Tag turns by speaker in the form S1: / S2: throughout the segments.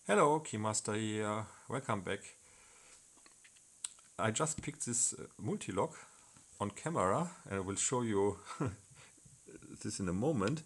S1: Hello, Keymaster here. Welcome back. I just picked this multi-lock on camera and I will show you this in a moment.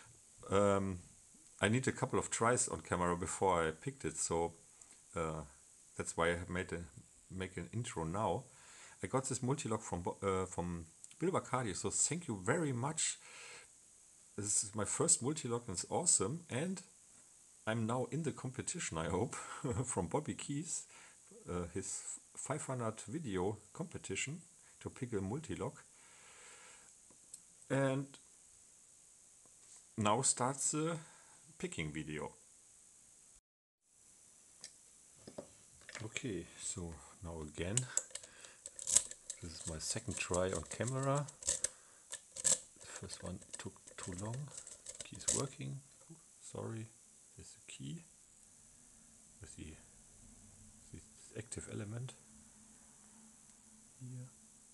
S1: I need a couple of tries on camera before I picked it, so that's why I have make an intro now. I got this multi-lock from Bill Bacardi, so thank you very much. This is my first multi-lock and it's awesome, and I'm now in the competition, I hope, from Bobby Keys, his 500 video competition to pick a multi-lock. And now starts the picking video. Okay, so now again, this is my second try on camera. The first one took too long. Key is working. Sorry, there's the key with the this active element here.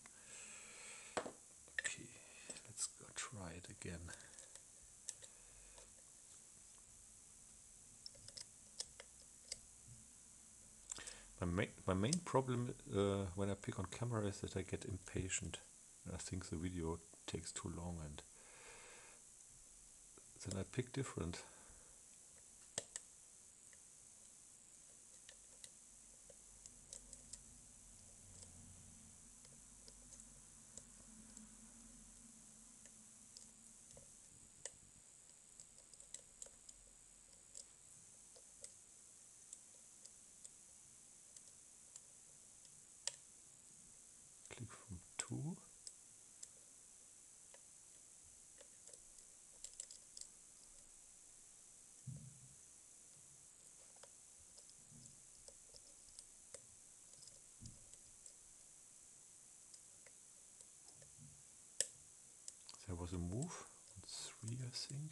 S1: Okay, let's go try it again. My main problem when I pick on camera is that I get impatient. I think the video takes too long, and then I pick different. Click from 2. There was a move on 3, I think.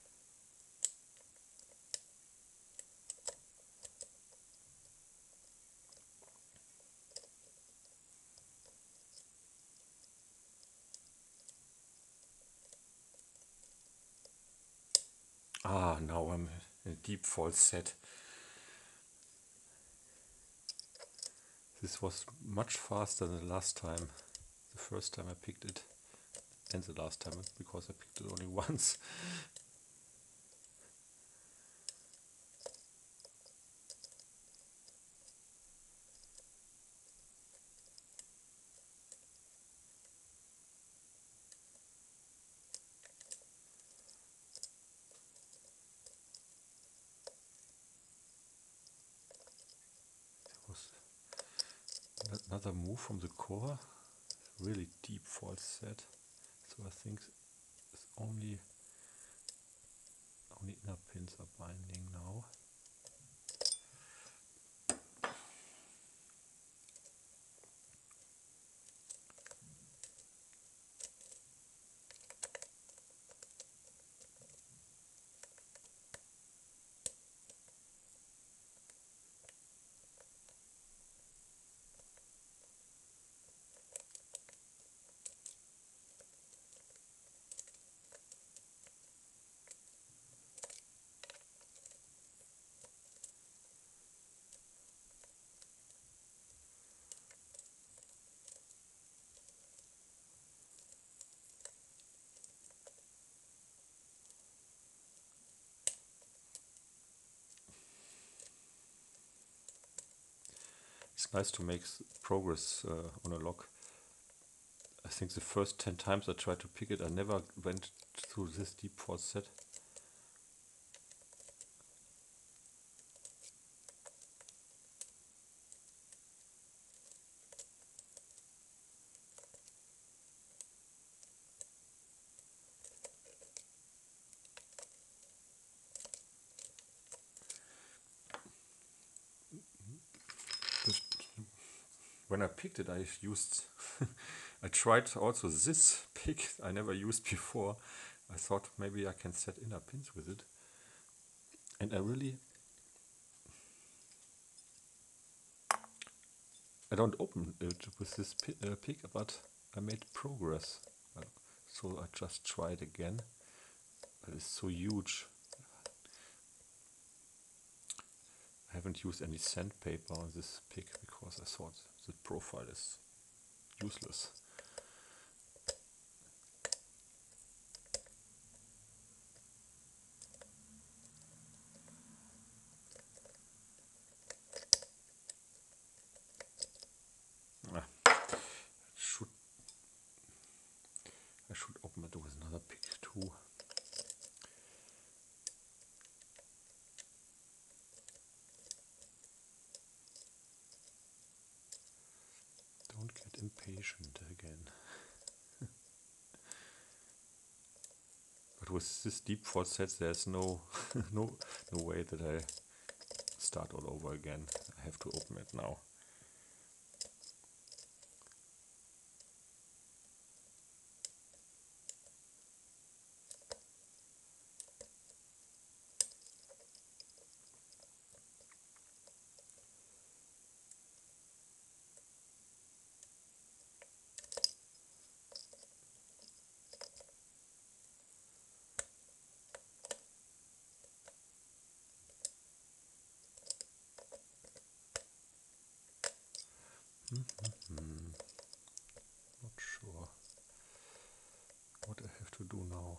S1: Ah, now I'm in a deep false set. This was much faster than the last time. The first time I picked it, and the last time, because I picked it only once. There was another move from the core, really deep false set. So I think it's only inner pins are binding now. It's nice to make progress on a lock. I think the first 10 times I tried to pick it, I never went through this deep false set. When I picked it, I used I tried also this pick I never used before. I thought maybe I can set inner pins with it, and I don't open it with this pick, but I made progress. So I just tried again. But it's so huge. I haven't used any sandpaper on this pic because I thought the profile is useless. Should I should open it with another pic too. Don't get impatient again. But with this deep fault set, there's no no way that I start all over again. I have to open it now. Not sure what I have to do now.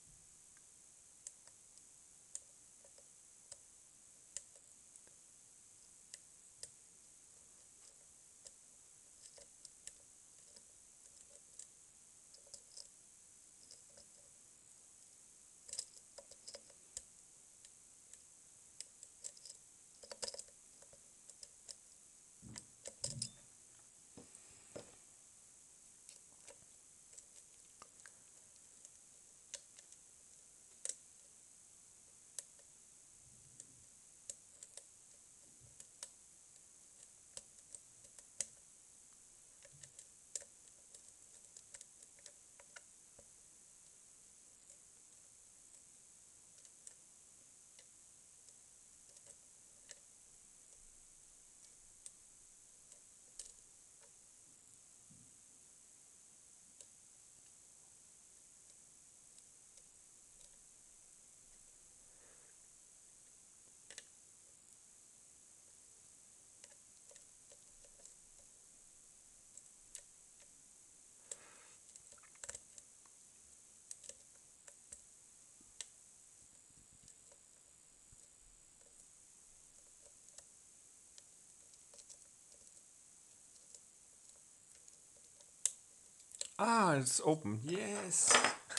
S1: Ah, it's open. Yes.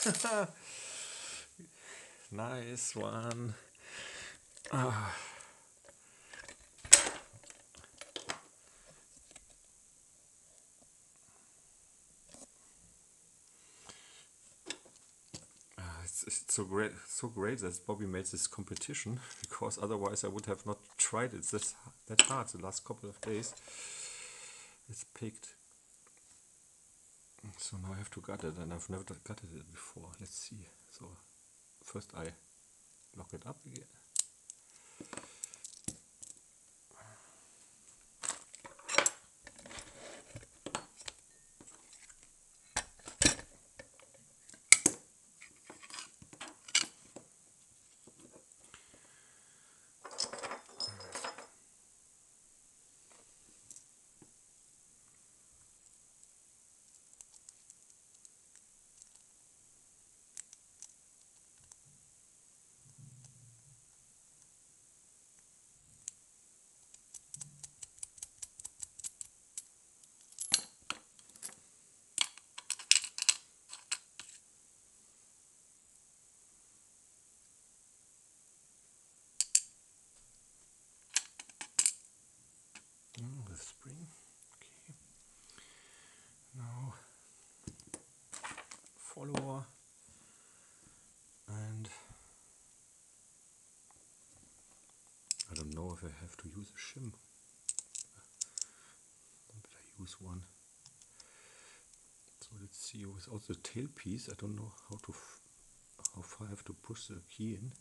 S1: Nice one. It's so great that Bobby made this competition, because otherwise I would have not tried it that hard the last couple of days. It's picked. So now I have to gut it, and I've never gutted it before. Let's see. So first I lock it up again. The spring. Okay. Now follower, and I don't know if I have to use a shim, but I use one. So let's see, without the tailpiece I don't know how far I have to push the key in.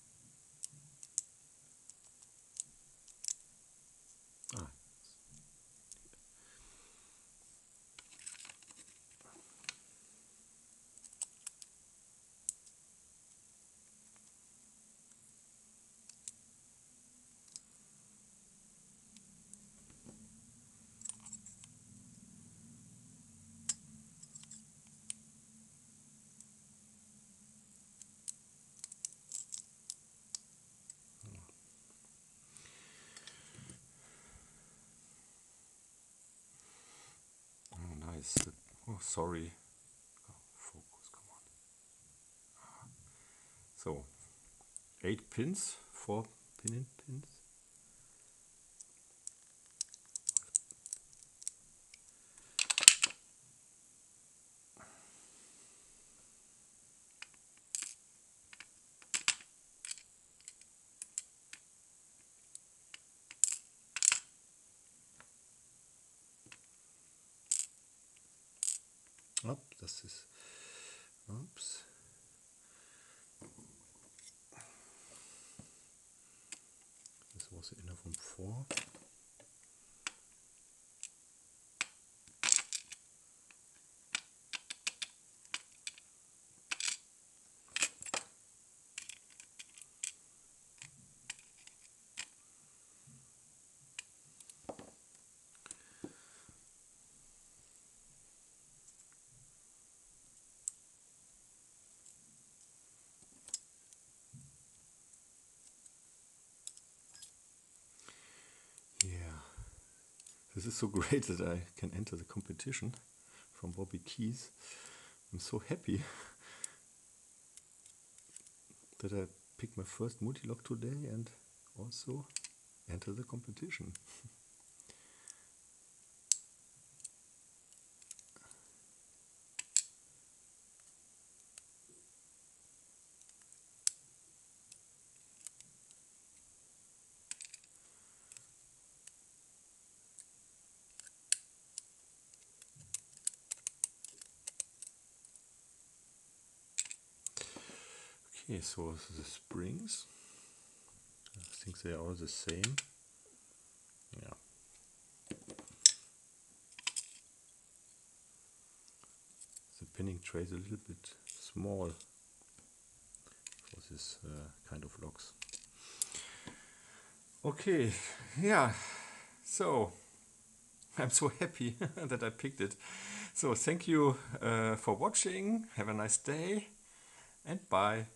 S1: Ah. Oh, sorry. Oh, focus, come on. So, 8 pins, 4 pin pins. Oh, das ist, ups. This was enough from 4. Yeah, this is so great that I can enter the competition from Bobby Keys. I'm so happy that I picked my first multi-lock today and also enter the competition. Okay, so the springs, I think they are all the same. Yeah. The pinning tray is a little bit small for this kind of locks. Okay, yeah, so I'm so happy that I picked it. So thank you for watching, have a nice day and bye.